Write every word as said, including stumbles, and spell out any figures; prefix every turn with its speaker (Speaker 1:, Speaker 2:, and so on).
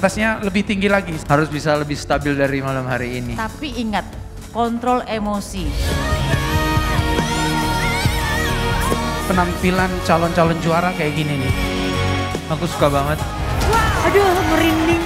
Speaker 1: intensitasnya lebih tinggi lagi.
Speaker 2: Harus bisa lebih stabil dari malam hari ini.
Speaker 3: Tapi ingat, kontrol emosi.
Speaker 1: Penampilan calon-calon juara kayak gini nih.
Speaker 2: Aku suka banget.
Speaker 3: Wah, aduh merinding.